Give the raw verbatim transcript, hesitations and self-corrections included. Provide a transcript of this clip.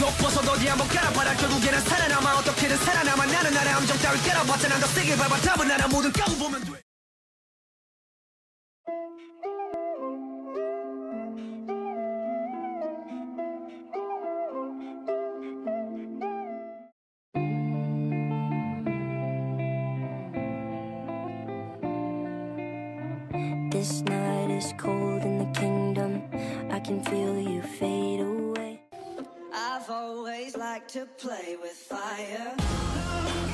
속 벗어도 어디 한번 깔아봐라 결국에는 살아남아 어떻게든 살아남아 나는 나의 함정 따위 깔아봤자 난 더 세게 밟아 답은 나라 모든 까고 보면 돼 This night is cold in the kingdom. I can feel you fade away. I've always liked to play with fire.